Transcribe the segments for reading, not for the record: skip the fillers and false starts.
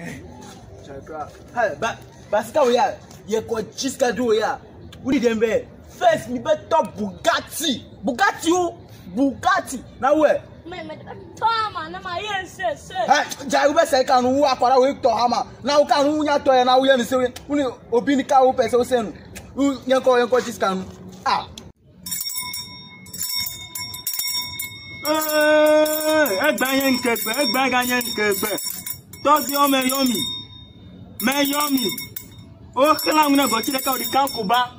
Chakra. Hey, basika we ya. Ye ko chiska do ya. We dem be. First me better Bugatti. Bugatti. Now where? Me Toma na ma yes. Hey, jai be say kan wu akwara we to hama. Now kan wu nya to ya na wu ye ni se we. Uni obi ni ka wo pese o se nu. Yanko chiska nu. Ah. Egba yen kegbe, egba ga yen kegbe. Tozi o me yomi. O kla nguna go ti ka o di kan ko ba.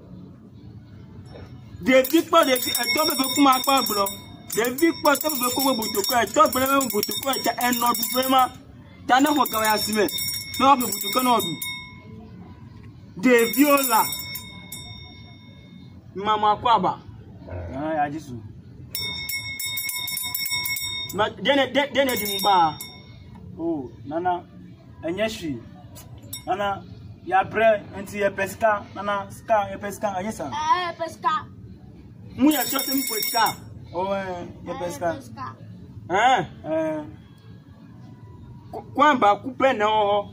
De vikpo de to be kuma pa bro. De vikpo to be ko butuko e to bre me butuko e ta eno du frema. Ta na mo ka ya sime. No be butuko no du. De viola. Mama kwaba. Ah ya jisu. Ma dene di mba. Oh, nana enyeshi. Nana ya bre enti ye pesca, nana ska ye pesca anyesa. Pesca. Mu ya shote mu pesca. Oh ye pesca. Kwamba kupe na ho.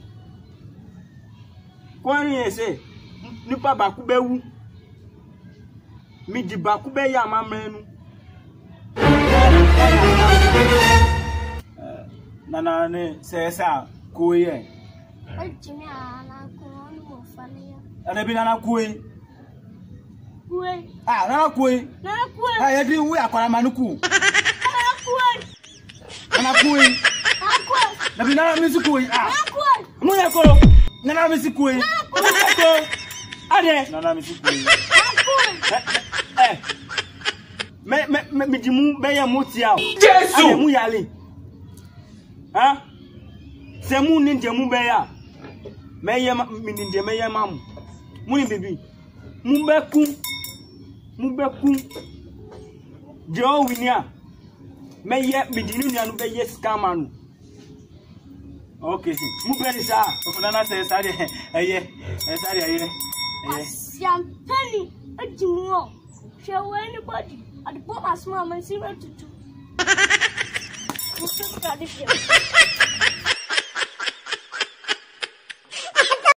Kwani ese nipa ba kubewu. Mi di ba kube ya mamrenu. Nana ne sesa kuye. Ejimi ana ko no fani ya. Ana bi nana kuye. Kuye. Ah, nana kuye. Ah, ye bi wu akwara manuku. Nana kuye. Na bi nana mi kuye. Ah. Mu ya ko. Nana mi kuye. Ade. Nana mi kuye. Me dimu be ya motia. Jesus. Mu yale. Ah? Se mu ni ndemu be ya. Me ye mi ndem me ye mamu. Mu ni bibi. Mu be ku. Jo winia. Me ye mi dinu ni anu be ye scamanu. Okay. Mu be ni sa. Ofunana se sare eye. Sare eye. Champagne ajimu. Show anybody. At the pop as mama see me to. What's that?